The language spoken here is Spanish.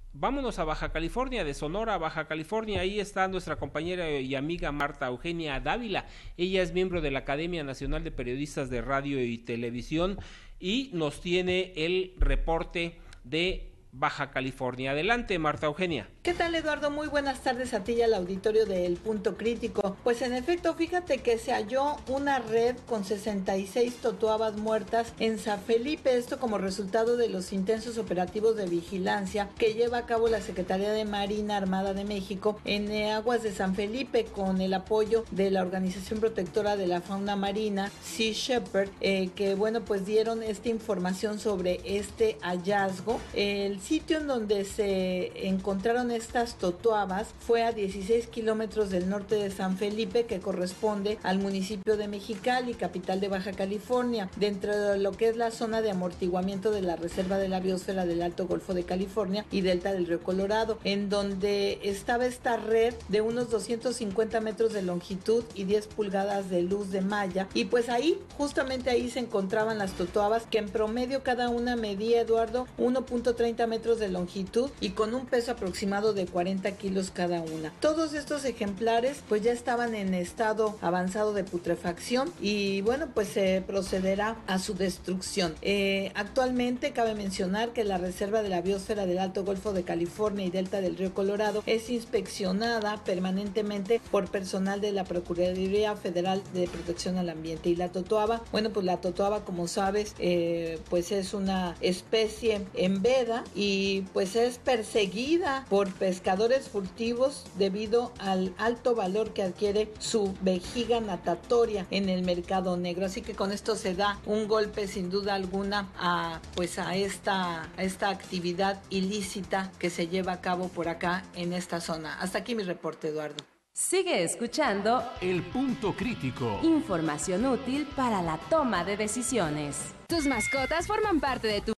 vámonos a Baja California, de Sonora a Baja California. Ahí está nuestra compañera y amiga Marta Eugenia Dávila. Ella es miembro de la Academia Nacional de Periodistas de Radio y Televisión y nos tiene el reporte de Baja California. Adelante, Marta Eugenia. ¿Qué tal, Eduardo? Muy buenas tardes a ti y al auditorio de El Punto Crítico. Pues en efecto, fíjate que se halló una red con 66 totoabas muertas en San Felipe, esto como resultado de los intensos operativos de vigilancia que lleva a cabo la Secretaría de Marina Armada de México en aguas de San Felipe con el apoyo de la Organización Protectora de la Fauna Marina, Sea Shepherd, que bueno, pues dieron esta información sobre este hallazgo. El sitio en donde se encontraron estas totoabas fue a 16 kilómetros del norte de San Felipe, que corresponde al municipio de Mexicali, capital de Baja California, dentro de lo que es la zona de amortiguamiento de la Reserva de la Biosfera del Alto Golfo de California y Delta del Río Colorado, en donde estaba esta red de unos 250 metros de longitud y 10 pulgadas de luz de malla, y pues ahí, justamente ahí se encontraban las totoabas, que en promedio cada una medía, Eduardo, 1.30 metros de longitud y con un peso aproximado de 40 kilos cada una. Todos estos ejemplares pues ya estaban en estado avanzado de putrefacción y bueno, pues se procederá a su destrucción. Actualmente cabe mencionar que la Reserva de la Biosfera del Alto Golfo de California y Delta del Río Colorado es inspeccionada permanentemente por personal de la Procuraduría Federal de Protección al Ambiente. Y la totoaba, bueno, pues la totoaba, como sabes, pues es una especie en veda y pues es perseguida por pescadores furtivos debido al alto valor que adquiere su vejiga natatoria en el mercado negro. Así que con esto se da un golpe sin duda alguna a esta actividad ilícita que se lleva a cabo por acá en esta zona. Hasta aquí mi reporte, Eduardo. Sigue escuchando El Punto Crítico. Información útil para la toma de decisiones. Tus mascotas forman parte de tu